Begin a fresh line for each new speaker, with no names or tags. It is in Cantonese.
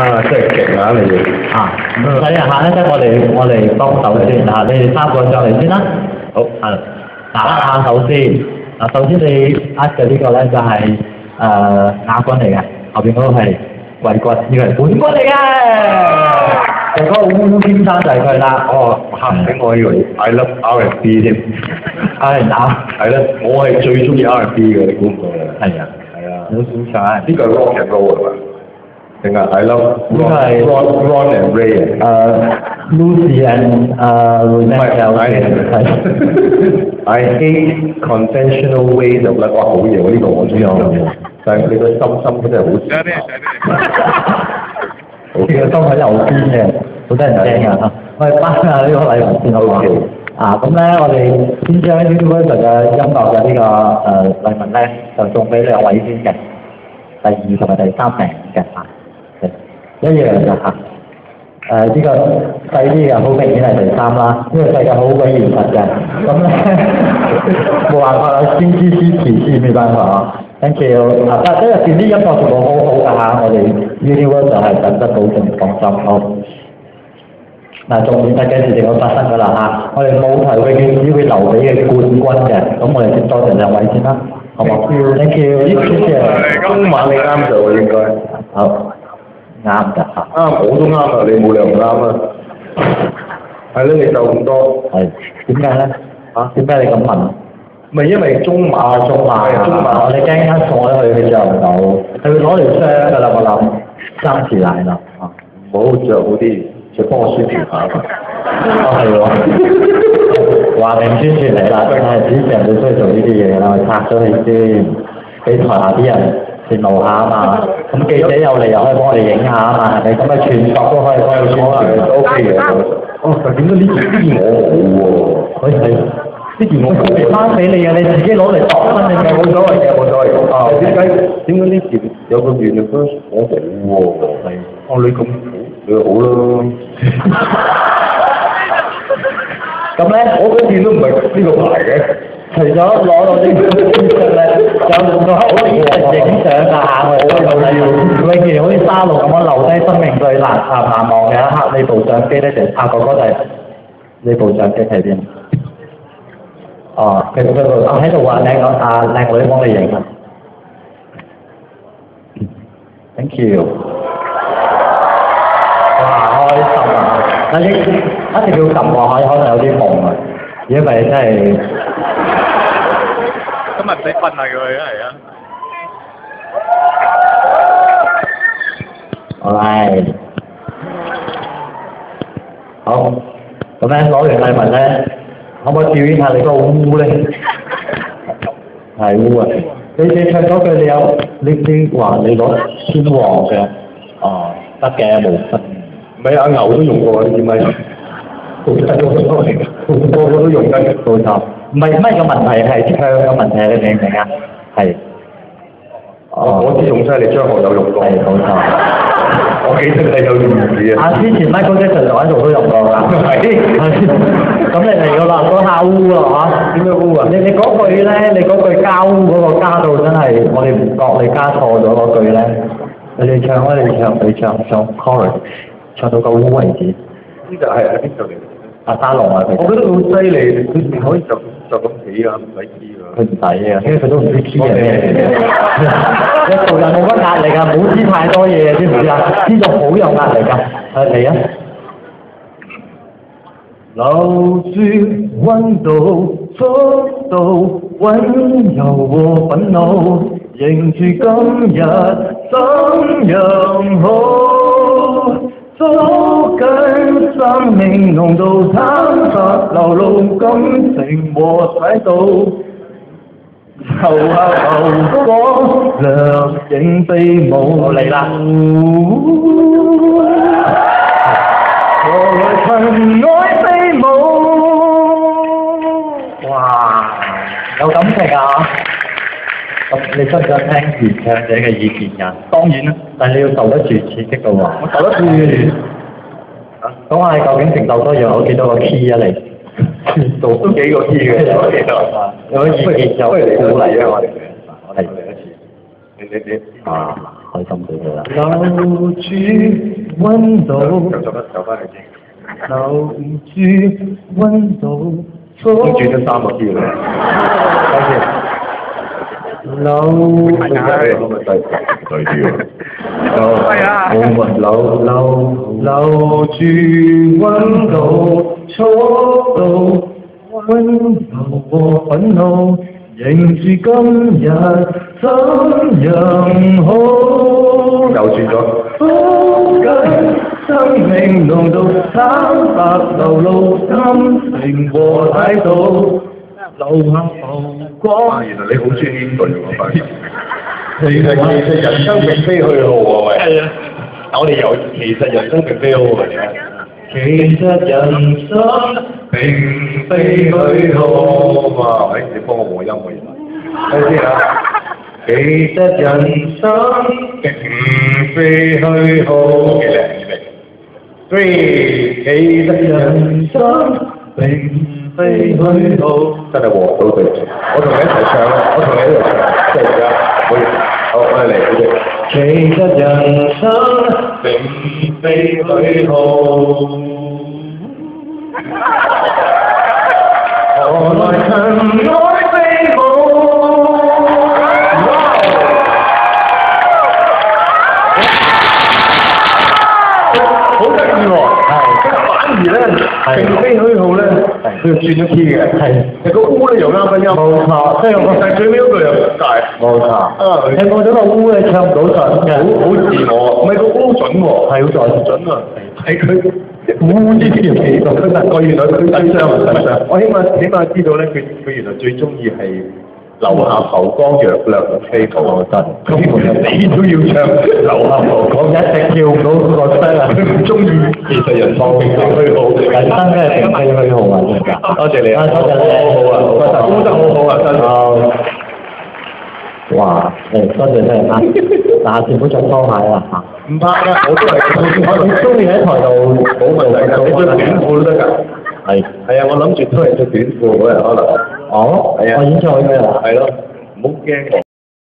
真係勁啊你哋！
睇下咧，我哋幫手先嚇，你哋3個上嚟先啦。好，打下手先。嗱，首先你握嘅呢個咧就係亞軍嚟嘅，後邊嗰個係季軍，呢個係冠軍嚟嘅。就嗰個烏先生就係佢啦。
哦，嚇唔起我以為 I love R&B 添。
R&B
係啦，我係最中意 R&B 嘅，你估唔到啊？
係啊，好少唱。呢
個係 rock and roll 係嘛？定係 I love
呢個係
Ron and Ray 啊
？Lucy and
I hate conventional ways of life。哇，好嘢喎！呢個我中意。但係你個心真係好似。
呢個心喺右邊嘅，好得人驚啊！我哋頒下呢個禮物先好嘛？咁咧，我哋先將呢啲 version 嘅音樂嘅呢個禮物咧，就送俾2位先嘅，第2同埋第3名嘅一樣嘅呢個細啲嘅好明顯係第3啦，呢個世界好鬼現實嘅，咁咧冇辦法啦，先知先遲先冇辦法啊。Thank you。但係入邊啲音樂全部好好㗎嚇，我哋 Universe 就係品質保證，放心好。嗱，重點係幾時就會發生㗎啦嚇，我哋舞台永遠只會留俾嘅冠軍嘅，咁我哋先多謝2位先啦，好唔好 ？Thank you。謝謝。
今晚你啱就應該。
好。啱㗎嚇。
我都啱啊，你冇理由唔啱啊。係咯，你就咁多。係。
點解咧？點解你咁問？
咪因為中馬，
我哋驚一送咗佢着唔到，佢會攞條箱㗎啦，我諗3次奶啦。
唔好着好啲，就幫我宣傳下。
係喎。話明宣傳嚟啦，真係主持人最需要做呢啲嘢啦，我拆咗佢先，俾台下啲人羨慕下啊嘛。咁記者有嚟又可以幫我哋影下啊嘛，係咪？咁啊全國都可以幫佢宣傳，
都 OK 嘅。但點解呢件我冇喎？
佢係。呢件我翻俾你嘅，你自己攞嚟度身你嘅，冇所謂嘅，冇所謂。
點解呢件有個原嘅分我冇喎？係。你咁好，你好咯。
咁咧，
我嗰件都唔係呢個牌嘅。
除咗攞到呢個資訊咧，有個好影相㗎嚇，我哋永遠好似沙龍咁樣留低生命最難忘嘅一刻。呢部相機咧就拍過嗰陣，呢部相機喺邊？佢喺度話靚女幫你影啊 ，thank you。哇，開心啊！但係一定要撳落去，可能有啲夢啊，如果唔係真係。
今日唔使瞓下佢係啊。
Alright。好，咁咧攞完禮物咧。可唔可以表演下你個烏咧？係烏啊！你唱嗰句你有你話你攞天王嘅，得嘅冇分。
唔係阿牛都用過呢啲咪？個個都用緊。
冇錯，唔係咩個問題係唱嘅問題，你明唔明啊？係。
我知用晒你張學友用過。
係冇錯。
我記得你有用字啊！
之前 Michael Jackson 喺度都用過㗎。係。咁你嚟㗎啦，嗰下烏啊嚇？點樣烏啊？你嗰句咧，你嗰句加烏嗰個加到真係，我哋唔覺你加錯咗嗰句咧。你唱唱 chorus， 唱到個烏為止。
呢個係邊度嚟？
阿沙龍啊，佢。
我覺得好犀利，佢可以就咁起啊，唔使 key 㗎。
佢唔使啊，因為佢都唔知 key 係咩嚟嘅。你做人冇乜壓力㗎，唔好知太多嘢，知唔知啊？知道好有壓力㗎。嚟啊！留住溫度、速度、溫柔和憤怒，迎住今日怎樣好？捉緊生命濃度，坦白流露感情和態度，留下流光亮影飛舞。嚟啦！何來塵埃飛舞？哇，有感情啊！咁你想唔想聽原唱者嘅意見㗎？當然啦，但係你要受得住刺激㗎喎。我受得住。講下你究竟承受多樣有幾多個 key 啊？你做都幾個 key 嘅，有幾多？有意見就鼓勵啊！我哋嚟一次。你開心俾佢啦。
留住溫度，走翻嚟先。留住溫度，都轉咗3個 key 啦。留對啲喎。留住溫度，速度，溫柔和憤怒，迎住今日怎樣好？又轉咗。風緊生命濃度，坦白流露，心情和態度，留下浮光。原來你好中意呢句喎，其實人生並非虛耗喎，喂。係啊，我哋有其實人生並非虛耗嚟嘅。其實人生並非虛耗嘛，你幫我和音喎，原來。睇先啊。其實人生並非虛耗。幾靚幾靚。Three， 其實人生並非虛耗。真係和到對，我同你一齊唱啦，我同你一齊唱，即係而家，好，我哋嚟，其實人生並非虛耗。何來塵埃飛舞？好得意喎，反而咧並非虛耗咧，佢就轉咗 key 嘅，其實個烏咧又啱分音，冇錯，即係我但係最尾嗰句又唔大，冇錯，你過咗個烏咧唱唔到準嘅，好自我，唔係個烏準喎，係好準啊，係佢烏呢條氣度，佢原來佢緊張，我起碼知道咧，佢原來最中意係。留下浮光若亮嘅飛圖，我覺得。咁你都要唱留下浮光，一直跳唔到嗰個聲啊！佢唔中意，其實人生並非虛耗，人生咧並非虛耗啊！多謝你啊！多謝你，好啊！工得好好啊！真係。哇！多謝你啊！嗱，全部準幫下啦嚇。唔怕㗎，我都係我中意喺台度冇問題㗎，你着短褲都得㗎。係啊，我諗住都係着短褲嗰日可能。哦，係啊，我演唱會咩啊？係咯，唔好驚我。